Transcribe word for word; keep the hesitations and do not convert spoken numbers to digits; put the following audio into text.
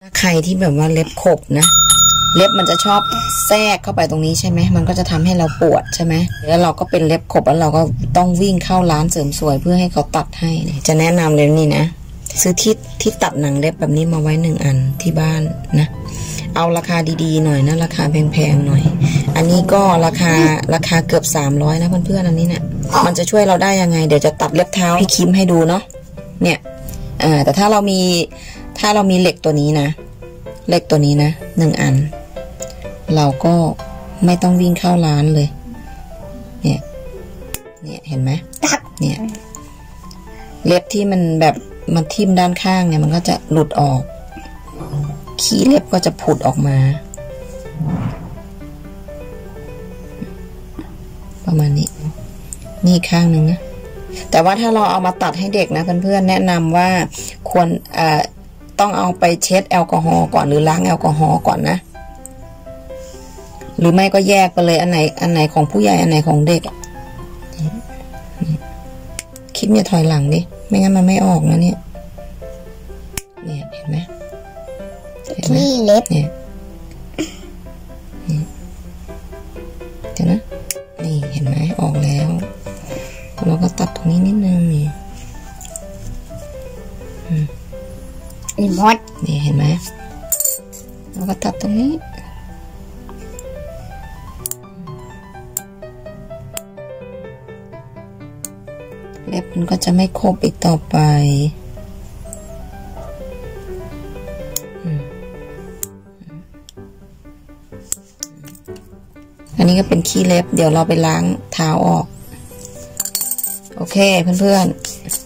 ใครที่แบบว่าเล็บขบนะเล็บมันจะชอบแทรกเข้าไปตรงนี้ใช่ไหมมันก็จะทำให้เราปวดใช่ไหมแล้วเราก็เป็นเล็บขบแล้วเราก็ต้องวิ่งเข้าร้านเสริมสวยเพื่อให้เขาตัดให้จะแนะนำเลยนี่นะซื้อที่ที่ตัดหนังเล็บแบบนี้มาไว้หนึ่งอันที่บ้านนะเอาราคาดีๆหน่อยนะราคาแพงๆหน่อยอันนี้ก็ราคาราคาเกือบสามร้อยนะเพื่อนๆอันนี้เนี่ยมันจะช่วยเราได้ยังไงเดี๋ยวจะตัดเล็บเท้าพี่คิมให้ดูเนาะเนี่ยอ่าแต่ถ้าเรามีถ้าเรามีเหล็กตัวนี้นะเหล็กตัวนี้นะหนึ่งอันเราก็ไม่ต้องวิ่งเข้าร้านเลยเนี่ยเนี่ยเห็นไหมเนี่ยเล็บที่มันแบบมันทิ่มด้านข้างเนี่ยมันก็จะหลุดออกขี้เล็บก็จะผุดออกมาประมาณนี้นี่ข้างหนึ่งนะแต่ว่าถ้าเราเอามาตัดให้เด็กนะเพื่อนๆแนะนำว่าควรเอ่อต้องเอาไปเช็ดแอลกอฮอล์ก่อนหรือล้างแอลกอฮอล์ก่อนนะหรือไม่ก็แยกไปเลยอันไหนอันไหนของผู้ใหญ่อันไหนของเด็กคิดเนี่ยถอยหลังดิไม่งั้นมันไม่ออกนะเนี่ยเนี่ยเห็นไหมขี้เล็บเนี่ยเดี๋ยวนะนี่เห็นไหมออกแล้วเราก็ตัดตรงนี้นิดนึงนี่อีมดนี่เห็นไหมเราก็ตัดตรงนี้เล็บมันก็จะไม่คบอีกต่อไปอันนี้ก็เป็นขี้เล็บเดี๋ยวเราไปล้างเท้าออกโอเคเพื่อนๆ